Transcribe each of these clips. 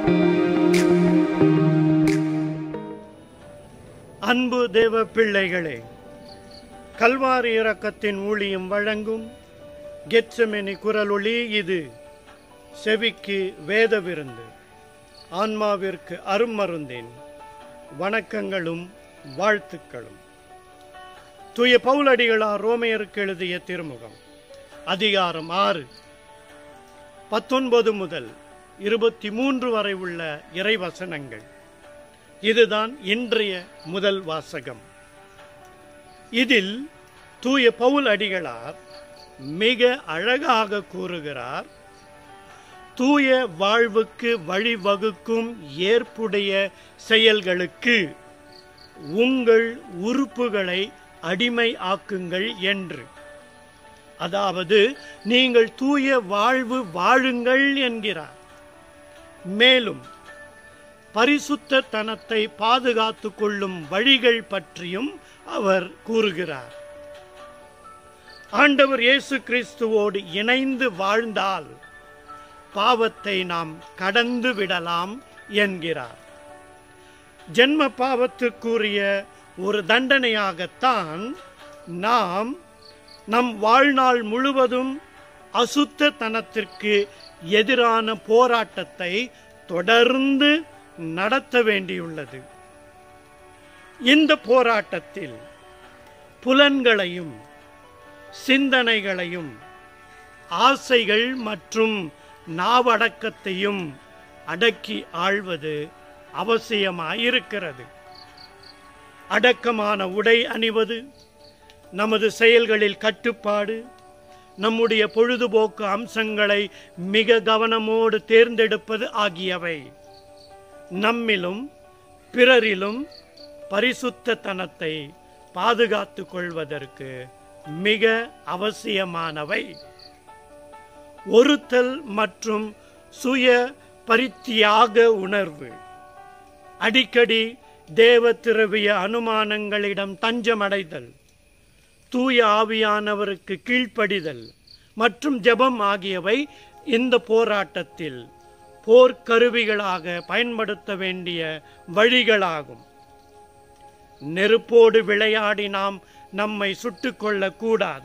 அன்பு தேவ பிள்ளைகளே, கல்வாரி இரக்கத்தின் ஊழியம் வழங்கும் கெத்செமனே குரலொளி இது. செவிக்கு வேத விருந்து, ஆன்மாவிற்கு அருமருந்தின் வணக்கங்களும் வாழ்த்துக்களும். தூய பவுலடிகளார் ரோமையருக்கு எழுதிய திருமுகம், அதிகாரம் 6, 19 முதல் 23 வரை உள்ள இறைவசனங்கள். இதுதான் இன்றைய முதல் வாசகம். இதில் தூய பவுல் அடிகளார் மிக அழகாக கூறுகிறார், தூய வாழ்வுக்கு வழிவகுக்கும் ஏற்புடைய செயல்களுக்கு உங்கள் உறுப்புகளை அடிமை ஆக்குங்கள் என்று. அதாவது நீங்கள் தூய வாழ்வு வாழுங்கள் என்கிறார். மேலும் பரிசுத்த தனத்தை பாதுகாத்து கொள்ளும் வழிகள் பற்றியும் அவர் கூறுகிறார். ஆண்டவர் இயேசு கிறிஸ்துவோடு இணைந்து வாழ்ந்தால் பாவத்தை நாம் கடந்து விடலாம் என்கிறார். ஜென்ம பாவத்துக்குரிய ஒரு தண்டனையாகத்தான் நாம் நம் வாழ்நாள் முழுவதும் அசுத்த தனத்திற்கு எதிரான போராட்டத்தை தொடர்ந்து நடத்த வேண்டியுள்ளது. இந்த போராட்டத்தில் புலன்களையும் சிந்தனைகளையும் ஆசைகள் மற்றும் நாவடக்கத்தையும் அடக்கி ஆள்வது அவசியமாயிருக்கிறது. அடக்கமான உடை அணிவது, நமது செயல்களில் கட்டுப்பாடு, நம்முடைய பொழுதுபோக்கு அம்சங்களை மிக கவனமோடு தேர்ந்தெடுப்பது ஆகியவை நம்மிலும் பிறரிலும் பரிசுத்த தனத்தை பாதுகாத்து கொள்வதற்கு மிக அவசியமானவை. ஒருத்தல் மற்றும் சுய பரித்தியாக உணர்வு, அடிக்கடி தேவ திரவிய அனுமானங்களிடம் தஞ்சமடைதல், தூய ஆவியானவருக்கு கீழ்ப்படிதல் மற்றும் ஜெபம் ஆகியவை இந்த போராட்டத்தில் போர்க்கருவிகளாக பயன்படுத்த வேண்டிய வழிகளாகும். நெருப்போடு விளையாடி நாம் நம்மை சுட்டுக்கொள்ளக் கூடாது.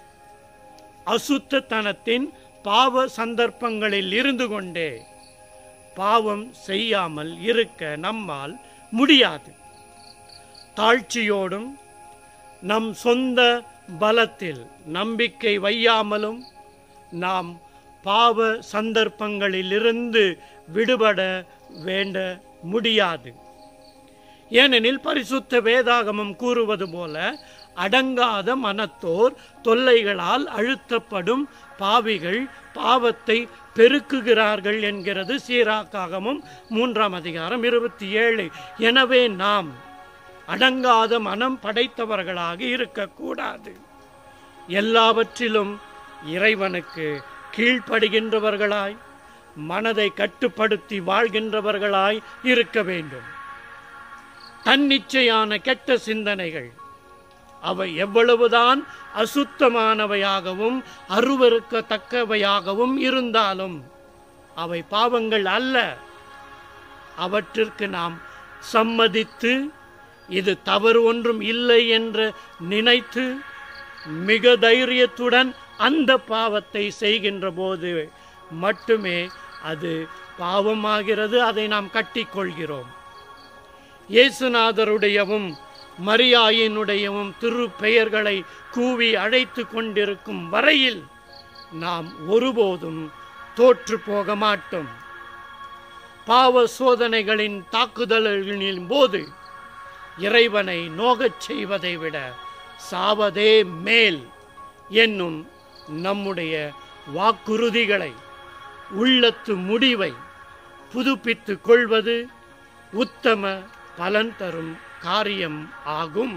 அசுத்தத்தனத்தின் பாவ சந்தர்ப்பங்களில் இருந்து கொண்டே பாவம் செய்யாமல் இருக்க நம்மால் முடியாது. தாழ்ச்சியோடும் நம் சொந்த பலத்தில் நம்பிக்கை வையாமலும் நாம் பாவ சந்தர்ப்பங்களிலிருந்து விடுபட வேண்ட முடியாது. ஏனெனில் பரிசுத்த வேதாகமம் கூறுவது போல, அடங்காத மனத்தோர் தொல்லைகளால் அழுத்தப்படும் பாவிகள் பாவத்தை பெருக்குகிறார்கள் என்கிறது சீராக்காகமும் 3 அதிகாரம் 27. எனவே நாம் அடங்காத மனம் படைத்தவர்களாக இருக்கக்கூடாது. எல்லாவற்றிலும் இறைவனுக்கு கீழ்ப்படுகின்றவர்களாய், மனதை கட்டுப்படுத்தி வாழ்கின்றவர்களாய் இருக்க வேண்டும். தன்னிச்சையான கெட்ட சிந்தனைகள் அவை எவ்வளவுதான் அசுத்தமானவையாகவும் அருவருக்கத்தக்கவையாகவும் இருந்தாலும் அவை பாவங்கள் அல்ல. அவற்றிற்கு நாம் சம்மதித்து இது தவறு ஒன்றும் இல்லை என்று நினைத்து மிக தைரியத்துடன் அந்த பாவத்தை செய்கின்ற போது மட்டுமே அது பாவமாகிறது. அதை நாம் கட்டிக்கொள்கிறோம். இயேசுநாதருடையவும் மரியாயினுடையவும் திரு பெயர்களை கூவி அழைத்து கொண்டிருக்கும் வரையில் நாம் ஒருபோதும் தோற்று போக மாட்டோம். பாவ சோதனைகளின் தாக்குதல்களின் போது இறைவனை நோகச் செய்வதை விட சாவதே மேல் என்னும் நம்முடைய வாக்குறுதிகளை, உள்ளத்து முடிவை புதுப்பித்து கொள்வது உத்தம பலன் தரும் காரியம் ஆகும்.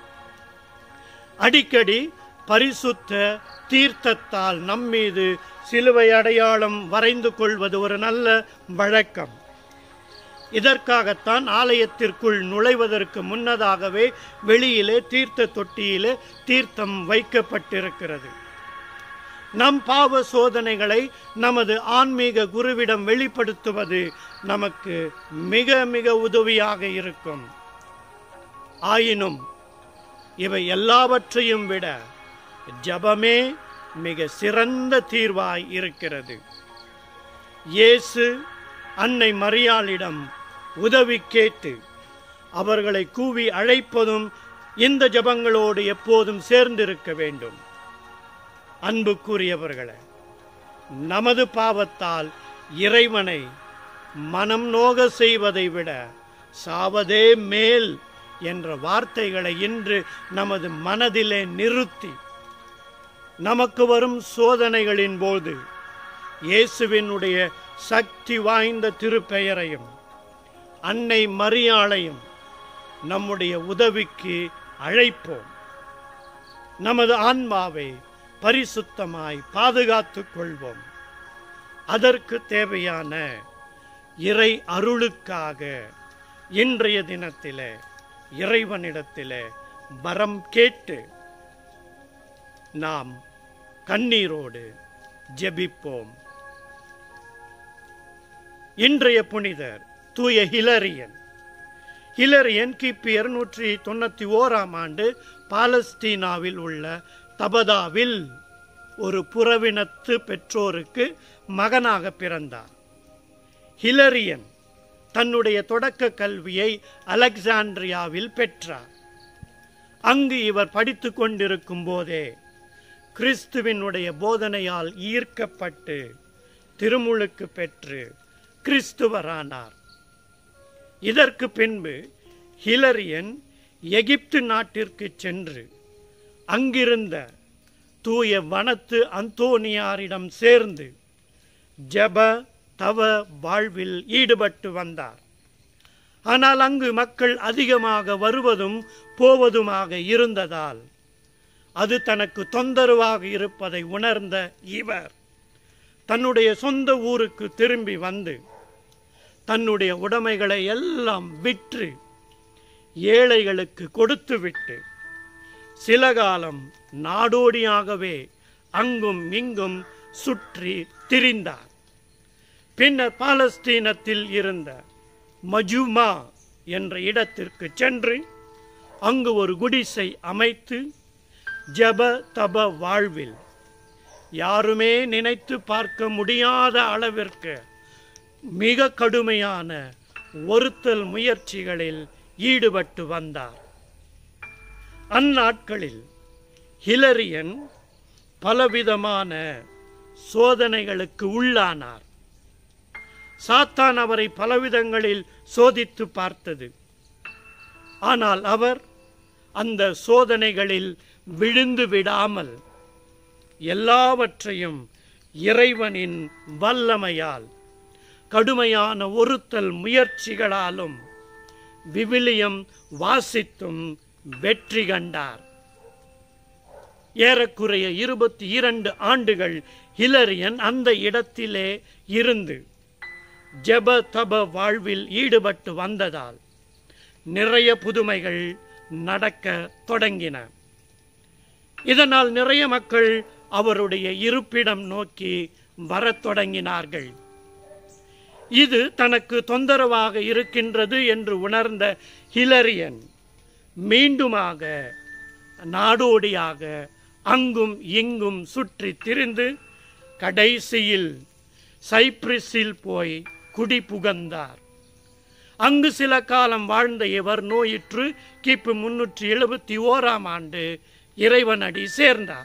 அடிக்கடி பரிசுத்த தீர்த்தத்தால் நம்மீது சிலுவை அடையாளம் வரைந்து கொள்வது ஒரு நல்ல வழக்கம். இதற்காகத்தான் ஆலயத்திற்குள் நுழைவதற்கு முன்னதாகவே வெளியிலே தீர்த்த தொட்டியிலே தீர்த்தம் வைக்கப்பட்டிருக்கிறது. நம் பாவ சோதனைகளை நமது ஆன்மீக குருவிடம் வெளிப்படுத்துவது நமக்கு மிக மிக உதவியாக இருக்கும். ஆயினும் இவை எல்லாவற்றையும் விட ஜெபமே மிக சிறந்த தீர்வாய் இருக்கிறது. இயேசு அன்னை மரியாளிடம் உதவி கேட்டு அவர்களை கூவி அழைப்பதும் இந்த ஜெபங்களோடு எப்போதும் சேர்ந்திருக்க வேண்டும். அன்புக்குரியவர்களே, நமது பாவத்தால் இறைவனை மனம் நோக செய்வதை விட சாவதே மேல் என்ற வார்த்தைகளை இன்று நமது மனதிலே நிறுத்தி நமக்கு வரும் சோதனைகளின் போது இயேசுவினுடைய சக்தி வாய்ந்த திருப்பெயரையும் அன்னை மரியாளையும் நம்முடைய உதவிக்கு அழைப்போம். நமது ஆன்மாவை பரிசுத்தமாய் பாதுகாத்துக் கொள்வோம். அதற்கு தேவையான இறை அருளுக்காக இன்றைய தினத்திலே இறைவனிடத்திலே வரம் கேட்டு நாம் கண்ணீரோடு ஜெபிப்போம். இன்றைய புனிதர் தூய ஹிலரியன். ஹிலரியன் கிபி 291 பாலஸ்தீனாவில் உள்ள தபதாவில் ஒரு புறவினத்து பெற்றோருக்கு மகனாக பிறந்தார். ஹிலரியன் தன்னுடைய தொடக்க கல்வியை அலெக்சாண்ட்ரியாவில் பெற்றார். அங்கு இவர் படித்து கொண்டிருக்கும் போதே கிறிஸ்துவினுடைய போதனையால் ஈர்க்கப்பட்டு திருமுழுக்கு பெற்று கிறிஸ்துவரானார். இதற்கு பின்பு ஹிலரியன் எகிப்து நாட்டிற்கு சென்று அங்கிருந்த தூய வனத்து அந்தோனியாரிடம் சேர்ந்து ஜெப தவ வாழ்வில் ஈடுபட்டு வந்தார். ஆனால் அங்கு மக்கள் அதிகமாக வருவதும் போவதுமாக இருந்ததால் அது தனக்கு தொந்தரவாக இருப்பதை உணர்ந்த இவர் தன்னுடைய சொந்த ஊருக்கு திரும்பி வந்து தன்னுடைய உடைமைகளை எல்லாம் விற்று ஏழைகளுக்கு கொடுத்துவிட்டு சில காலம் நாடோடியாகவே அங்கும் இங்கும் சுற்றி திரிந்தார். பின்னர் பாலஸ்தீனத்தில் இருந்த மஜூமா என்ற இடத்திற்கு சென்று அங்கு ஒரு குடிசை அமைத்து ஜெப தப வாழ்வில் யாருமே நினைத்து பார்க்க முடியாத அளவிற்கு மிக கடுமையான ஒருத்தல் முயற்சிகளில் ஈடுபட்டு வந்தார். அந்நாட்களில் ஹிலரியன் பலவிதமான சோதனைகளுக்கு உள்ளானார். சாத்தான் அவரை பலவிதங்களில் சோதித்து பார்த்தது. ஆனால் அவர் அந்த சோதனைகளில் விழுந்து விடாமல் எல்லாவற்றையும் இறைவனின் வல்லமையால் கடுமையான ஒருத்தல் முயற்சிகளாலும் விவிலியம் வாசித்தும் வெற்றி கண்டார். ஏறக்குறைய 22 ஆண்டுகள் ஹிலரியன் அந்த இடத்திலே இருந்து ஜெப தப வாழ்வில் ஈடுபட்டு வந்ததால் நிறைய புதுமைகள் நடக்க தொடங்கின. இதனால் நிறைய மக்கள் அவருடைய இருப்பிடம் நோக்கி வரத் தொடங்கினார்கள். இது தனக்கு தொந்தரவாக இருக்கின்றது என்று உணர்ந்த ஹிலரியன் மீண்டுமாக நாடோடியாக அங்கும் இங்கும் சுற்றி திரிந்து கடைசியில் சைப்ரஸில் போய் குடி புகந்தார். அங்கு சில காலம் வாழ்ந்த இவர் நோயுற்று கிபி 371 இறைவனடி சேர்ந்தார்.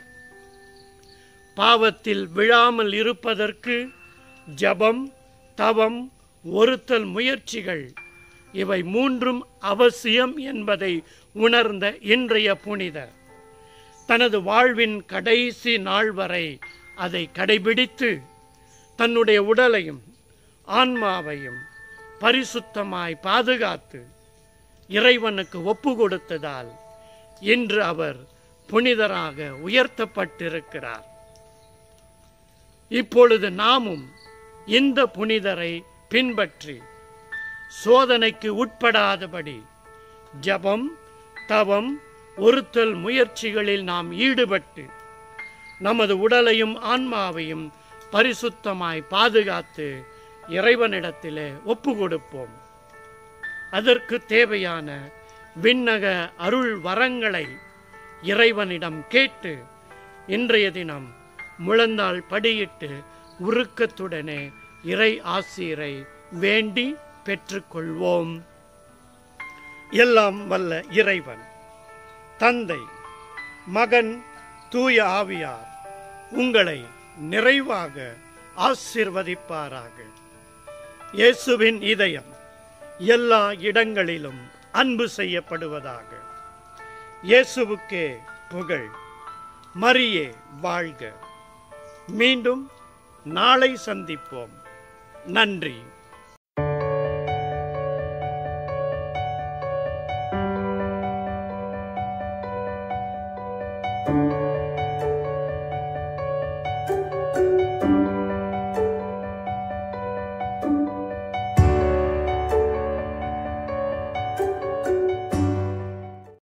பாவத்தில் விழாமல் இருப்பதற்கு ஜபம், தவம், ஒருத்தல் முயற்சிகள் இவை மூன்றும் அவசியம் என்பதை உணர்ந்த இன்றைய புனிதர் தனது வாழ்வின் கடைசி நாள் வரை அதை கடைபிடித்து தன்னுடைய உடலையும் ஆன்மாவையும் பரிசுத்தமாய் பாதுகாத்து இறைவனுக்கு ஒப்பு கொடுத்ததால் இன்று அவர் புனிதராக உயர்த்தப்பட்டிருக்கிறார். இப்பொழுது நாமும் இந்த புனிதரை பின்பற்றி சோதனைக்கு உட்படாதபடி ஜபம், தவம், ஒருத்தல் முயற்சிகளில் நாம் ஈடுபட்டு நமது உடலையும் ஆன்மாவையும் பரிசுத்தமாய் பாதுகாத்து இறைவனிடத்திலே ஒப்பு கொடுப்போம். அதற்கு தேவையான விண்ணக அருள் வரங்களை இறைவனிடம் கேட்டு இன்றைய தினம் முழந்தாள் படியிட்டு உருக்கத்துடனே இறை ஆசீரை வேண்டி பெற்றுக்கொள்வோம். எல்லாம் வல்ல இறைவன் தந்தை, மகன், தூய ஆவியார் உங்களை நிறைவாக ஆசீர்வதிப்பாராக. இயேசுவின் இதயம் எல்லா இடங்களிலும் அன்பு செய்யப்படுவதாக. இயேசுவுக்கே புகழ். மரியே வாழ்க. மீண்டும் நாளை சந்திப்போம். நன்றி.